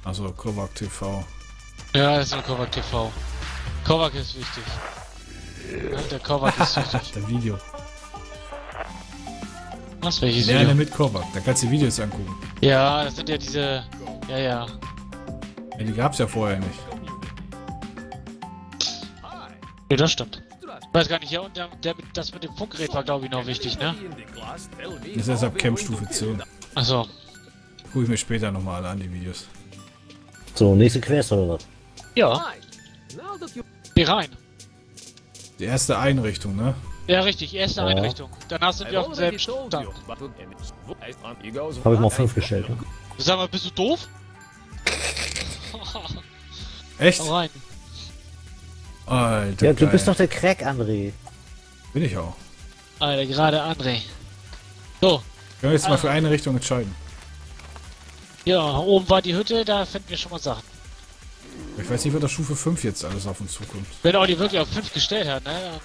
Also Kovac TV. Ja, das ist nur Kovac TV. Kovac ist wichtig. Ja, der Kovac ist wichtig. Der Video. Was, welches Lerne Video? mit Kovac. Da kannst du die Videos angucken. Ja, das sind ja diese... Ja, ja. Ja, die gab's ja vorher nicht. Ja, das stimmt. Ich weiß gar nicht, ja, und das mit dem Funkgerät war, glaube ich, noch wichtig, ne? Das ist ab Campstufe 10. Achso. Guck ich mir später nochmal alle an, die Videos. So, nächste Quest oder was? Ja. Geh rein. Die erste Einrichtung, ne? Ja, richtig, erste Ja. Einrichtung. Danach sind wir auf demselben Stand. Habe ich mal 5 gestellt. Ne? Sag mal, bist du doof? Echt? Hau rein. Alter, Ja, du geil. bist doch der Crack, André. Bin ich auch. Alter, gerade André. So, Können wir jetzt mal für eine Richtung entscheiden. ja, oben war die Hütte, da finden wir schon mal Sachen. Ich weiß nicht, was das Stufe 5 jetzt alles auf uns zukommt. Wenn Audi wirklich auf 5 gestellt hat, ne? Dann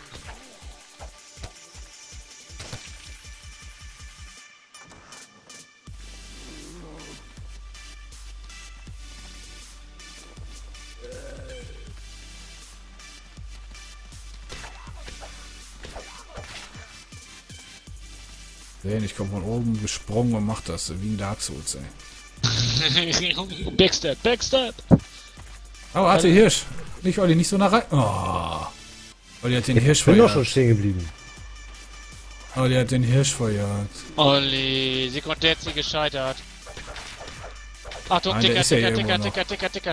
Sehen, ich komme von oben gesprungen und mach das, wie ein Dark Souls, ey. Backstep, Backstep! Oh, Arte Hirsch! Nicht, Olli, nicht so nah rein. Oh. Olli hat den Hirsch Ich bin doch schon verjagt. stehen geblieben. Olli hat den Hirsch verjagt. Olli, Sekundärziel gescheitert. Achtung, Nein, der Ticker, ist ja Ticker, hier Ticker, irgendwo Ticker, Ticker, Ticker.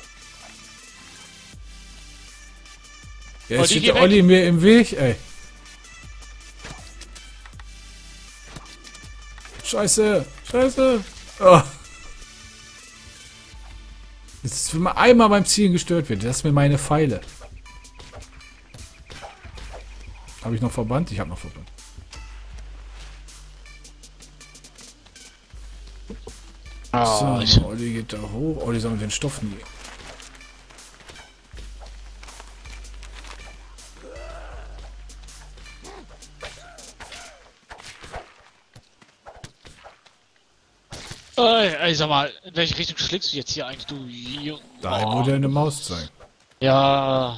Ja, Olli, jetzt steht geh der weg. Olli mir im Weg, ey. Scheiße! Scheiße! Oh. Jetzt, wenn man einmal beim Zielen gestört wird, das ist mir meine Pfeile. Habe ich noch Verband? Ich habe noch Verband. Oh, So, Olli geht da hoch. Olli sammelt den Stoff nie. ey, sag mal, in welche Richtung schlägst du jetzt hier eigentlich, du Junge? Dahin, wo der eine Maus zeigt. Ja.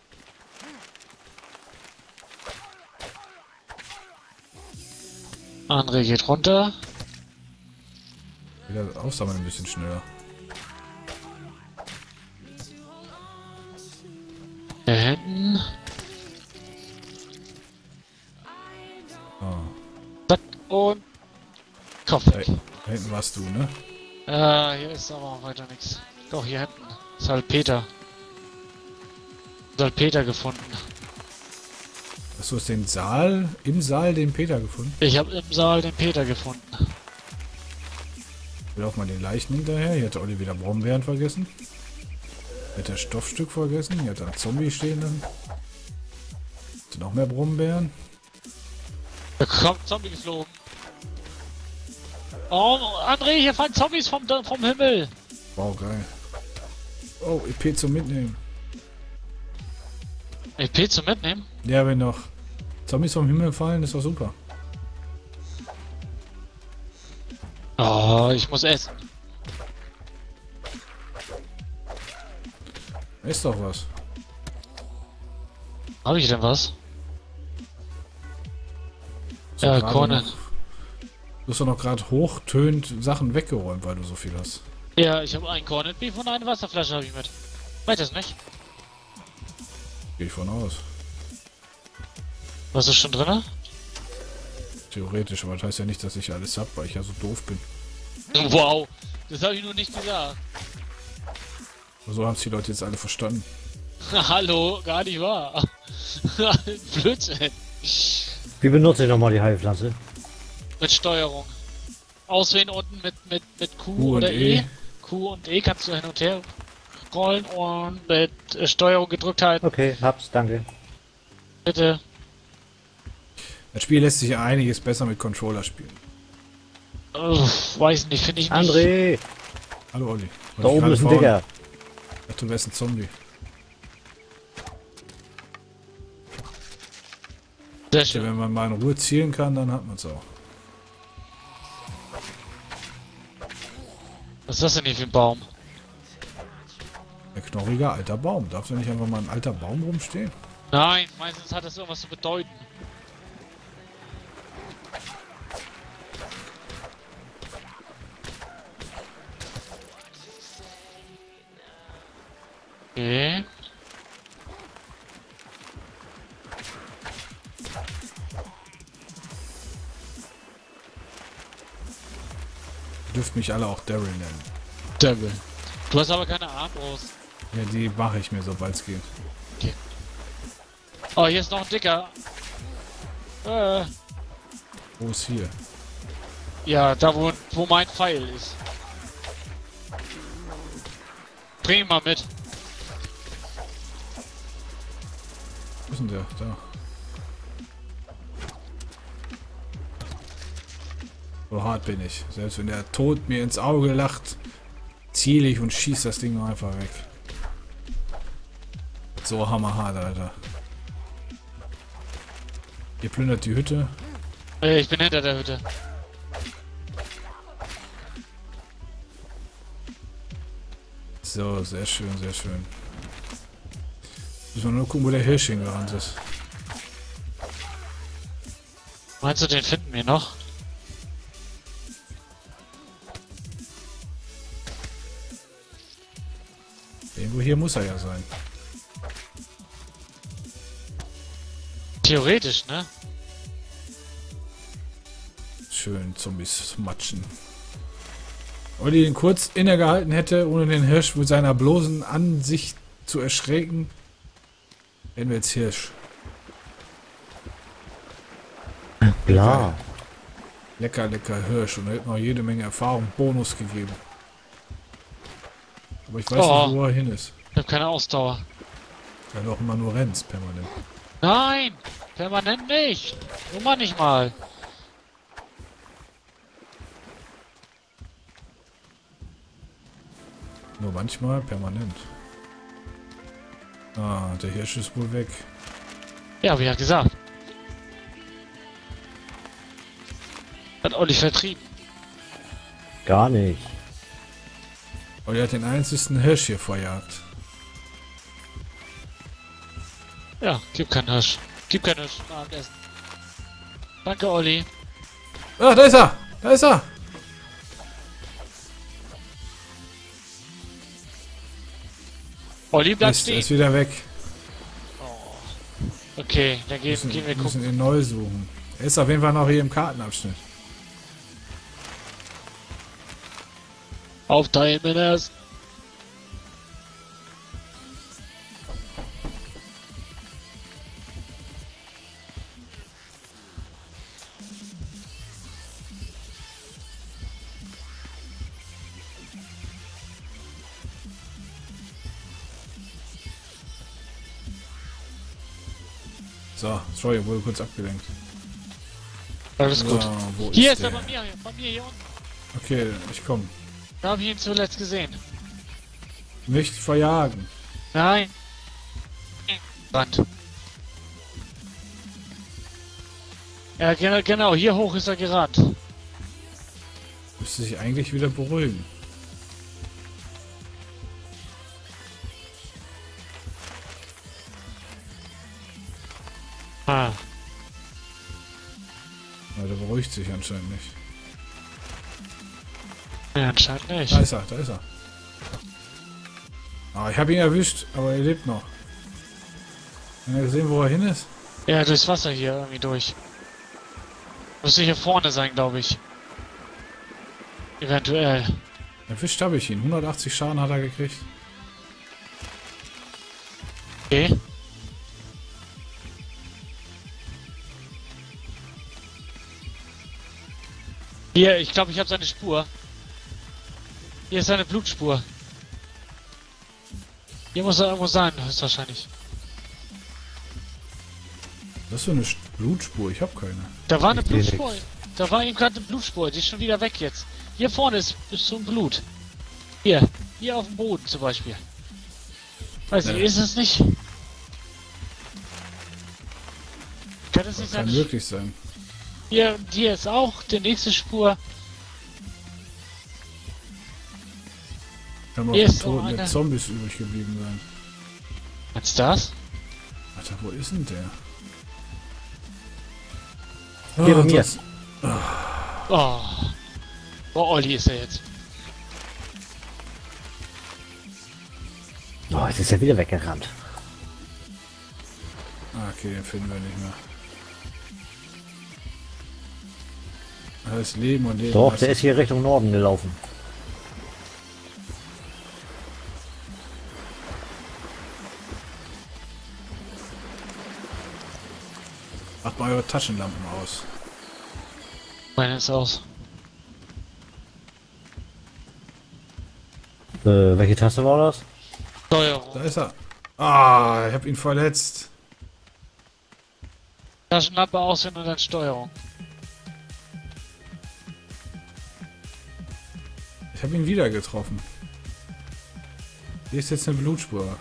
André geht runter. Wieder aufsammeln ein bisschen schneller. Hier hinten. Oh. Zack und Kopf weg. Da hinten warst du, ne? Hier ist aber weiter nichts. Doch, hier hinten. Salpeter. Salpeter gefunden. Hast du aus den Saal, im Saal den Peter gefunden? Ich habe im Saal den Peter gefunden. Ich will auch mal den Leichen hinterher. Hier hat der Olli wieder Brombeeren vergessen. Hier hat er Stoffstück vergessen. Hier hat er einen Zombie stehen lassen. Sind noch mehr Brombeeren. Da kommt Zombie geflogen. Oh, André, hier fallen Zombies vom Himmel. Wow, geil. Oh, EP zum Mitnehmen. EP zum Mitnehmen? Ja, wenn noch Zombies vom Himmel fallen, ist doch super. Oh, ich muss essen. Ist doch was. Habe ich denn was? So Ja, gerade Korne. noch- Du hast doch noch gerade hochtönt Sachen weggeräumt, weil du so viel hast. Ja, ich habe einen Cornet Beef und eine Wasserflasche habe ich mit. Weiter nicht? Gehe ich von aus. Was ist schon drin? Theoretisch, aber das heißt ja nicht, dass ich alles hab, weil ich ja so doof bin. Wow, das habe ich nur nicht gesagt. So haben es die Leute jetzt alle verstanden. Hallo, gar nicht wahr. Blödsinn. Wie benutze ich nochmal die Heilpflanze? Mit Steuerung. Auswählen unten mit Q, Q und oder E. E. Q und E kannst du hin und her rollen und mit Steuerung gedrückt halten. Okay, hab's, danke. Bitte. Das Spiel lässt sich ja einiges besser mit Controller spielen. Weiß nicht, finde ich nicht. André! Hallo Olli. Da oben ist ein Digger. Ich dachte, du wärst ein Zombie. Sehr Ja, schön. wenn man mal in Ruhe zielen kann, dann hat man es auch. Was ist das denn hier für ein Baum? knorriger alter Baum. Darf da nicht einfach mal ein alter Baum rumstehen? Nein, meistens hat das irgendwas zu bedeuten. Okay. Dürft mich alle auch Daryl nennen. Devil. Du hast aber keine Armbrust. Ja, die mache ich mir, sobald es geht. Oh, hier ist noch ein dicker. Wo ist hier? Ja, da wo mein Pfeil ist. Bring ihn mal mit. Wo ist denn der? Da. So hart bin ich. Selbst wenn der Tod mir ins Auge lacht, ziele ich und schieße das Ding nur einfach weg. So hammerhart, Alter. Ihr plündert die Hütte. Ich bin hinter der Hütte. So, sehr schön, sehr schön. Müssen wir nur gucken, wo der Hirsch hingerannt ist. Meinst du, den finden wir noch? Irgendwo hier muss er ja sein. Theoretisch, ne? Schön Zombies matschen. Olli den kurz innegehalten hätte, ohne den Hirsch mit seiner bloßen Ansicht zu erschrecken, wären wir jetzt Hirsch. Klar. Lecker, lecker Hirsch. Und er hat noch jede Menge Erfahrung, Bonus gegeben. Aber ich weiß nicht, wo er hin ist. Ich hab keine Ausdauer. Weil du auch immer nur rennst, permanent. Nein! Permanent nicht! Nur manchmal. Nur manchmal, permanent. Ah, der Hirsch ist wohl weg. Ja, wie er gesagt. Hat Olli vertrieben. Gar nicht. Olli hat den einzigen Hirsch hier verjagt. Ja, gib keinen Hirsch. Gib keinen Hirsch zum Abendessen. Danke, Olli. Ah, da ist er! Da ist er! Olli bleibt Er stehen. ist wieder weg. Okay, dann gehen wir Wir gucken. müssen ihn neu suchen. Er ist auf jeden Fall noch hier im Kartenabschnitt. Aufteilen, Männers. So, sorry, wurde kurz abgelenkt. Alles So, gut. wo Hier ist der? er bei mir hier unten. Okay, ich komme. Da habe ich ihn zuletzt gesehen. Nicht verjagen. Nein. Rand. Ja, genau, hier hoch ist er gerannt. Müsste sich eigentlich wieder beruhigen. Ah. Ja, der beruhigt sich anscheinend nicht. Ja, anscheinend nicht. Da ist er, da ist er. Ah, ich habe ihn erwischt, aber er lebt noch. Haben wir gesehen, wo er hin ist? Ja, durchs Wasser hier irgendwie durch. Müsste hier vorne sein, glaube ich. Eventuell. Erwischt habe ich ihn. 180 Schaden hat er gekriegt. Okay. Hier, ich glaube, ich habe seine Spur. Hier ist seine Blutspur. Hier muss er irgendwo sein, höchstwahrscheinlich. Das ist so eine Blutspur, ich habe keine. Da war eine Ich seh Blutspur. nix. Da war eben gerade eine Blutspur. Die ist schon wieder weg jetzt. Hier vorne ist zum Blut. Hier. Hier auf dem Boden zum Beispiel. Weiß ich, Ja. ist es nicht? Kann es nicht Kann sein? wirklich sein. Hier ist auch die nächste Spur. Da noch Hier ist Toten noch der einer. Zombies übrig geblieben sein. Was das? Alter, wo ist denn der? Hier bei mir. das- Oh. Wo Olli ist er jetzt? Oh, jetzt ist er wieder weggerannt. Ah, okay, den finden wir nicht mehr. Alles Leben und Leben. Doch, lassen. der ist hier Richtung Norden gelaufen. Macht mal eure Taschenlampen aus. Meine ist aus. Welche Taste war das? Steuerung. Da ist er. Ah, ich hab ihn verletzt. Taschenlampe auswählen und dann Steuerung. Ich habe ihn wieder getroffen. Hier ist jetzt eine Blutspur.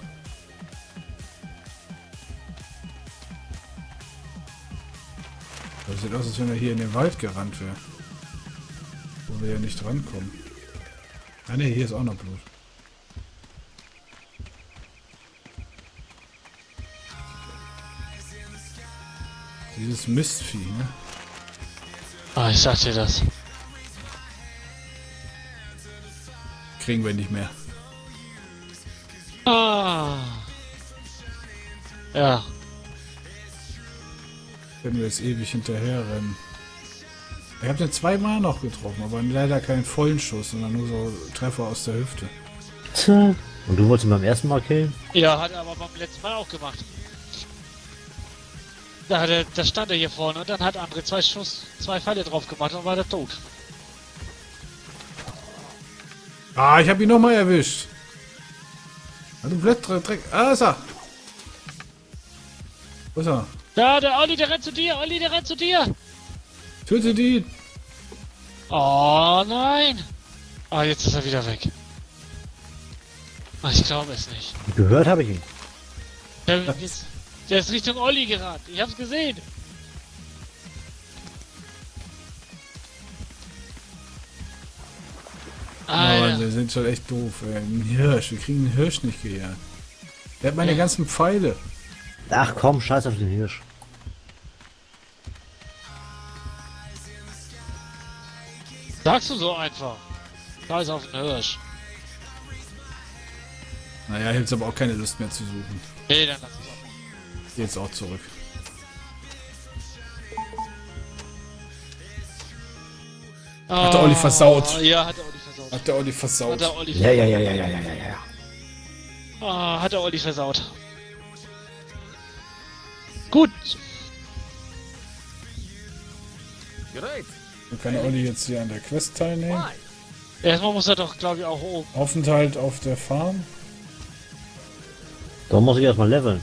Das sieht aus, als wenn er hier in den Wald gerannt wäre. Wo wir ja nicht rankommen. Ah ne, hier ist auch noch Blut. Dieses Mistvieh, ne? Ah, ich sag dir das. Kriegen wir nicht mehr. Ah. Ja. Können wir jetzt ewig hinterher rennen. Ich habe den zweimal noch getroffen, aber leider keinen vollen Schuss, sondern nur so Treffer aus der Hüfte. Tja. Und du wolltest ihn beim ersten Mal killen? Ja, hat er aber beim letzten Mal auch gemacht. Da stand er hier vorne und dann hat André zwei Pfeile drauf gemacht und war der tot. Ah, ich habe ihn nochmal erwischt. Ah, du Dreck. Ah, ist er. Wo ist er? Da, der Olli, der rennt zu dir! Olli, der rennt zu dir! Töte die. Oh nein! Ah, jetzt ist er wieder weg. Ah, ich glaube es nicht. Gehört habe ich ihn. Der ist Richtung Olli gerannt. Ich hab's gesehen. Oh, Alter. die sind schon echt doof, ey. Ein Hirsch. Wir kriegen den Hirsch nicht gejagt. Der hat meine ganzen Pfeile. Ach komm, scheiß auf den Hirsch. Sagst du so einfach? Scheiß auf den Hirsch. Naja, ich habe jetzt aber auch keine Lust mehr zu suchen. Nee, dann lass es auch. Jetzt auch zurück. Hat der Olli versaut. Ja, hat der Olli versaut. Hat der Olli versaut. Hat der Olli Ja, versaut. ja, ja, ja, ja, ja, ja, ja. Ah, hat der Olli versaut. Gut. So kann Olli jetzt hier an der Quest teilnehmen. Erstmal muss er doch, glaube ich, auch oben. Aufenthalt auf der Farm. Da muss ich erstmal leveln.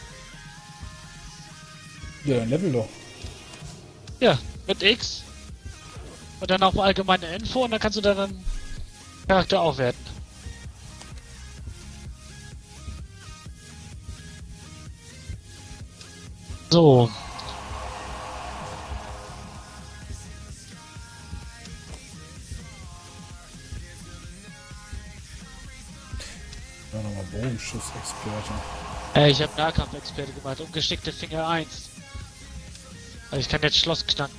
Ja, dann level doch. Ja, mit X. Und dann auch allgemeine Info und dann kannst du deinen Charakter aufwerten. So. Ja, nochmal Bogenschussexperte. Ich habe Nahkampfexperte gemacht und geschickte Finger 1. Also ich kann jetzt Schloss knacken.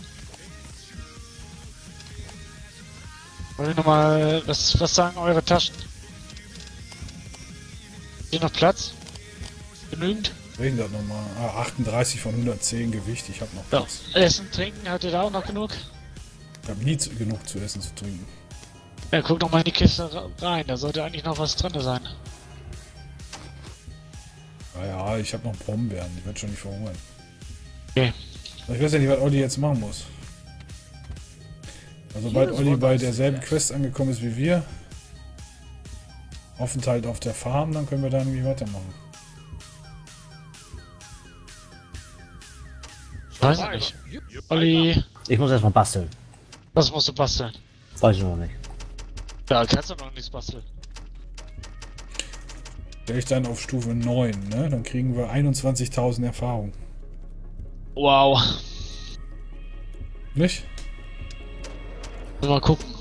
Wollen wir nochmal, was sagen eure Taschen? Hier noch Platz? Genügend? Reden das nochmal. Ah, 38 von 110 Gewicht. Ich habe noch Ja. Platz. Essen, trinken, habt ihr da auch noch genug? Ich habe nie genug zu essen, zu trinken. Ja, guck doch mal in die Kiste rein, da sollte eigentlich noch was drin sein. Naja, ich habe noch Brombeeren. Die wird schon nicht verhungern. Okay. Ich weiß ja nicht, was Olli jetzt machen muss. Also, sobald Olli bei derselben Quest angekommen ist wie wir, Aufenthalt auf der Farm, dann können wir da irgendwie weitermachen. Weiß ich nicht. Olli, Ich muss erstmal basteln. was musst du basteln? Weiß ich noch nicht. Ja, kannst du noch nichts basteln. Stelle ich dann auf Stufe 9, ne? Dann kriegen wir 21.000 Erfahrung. Wow. Nicht? Mal gucken.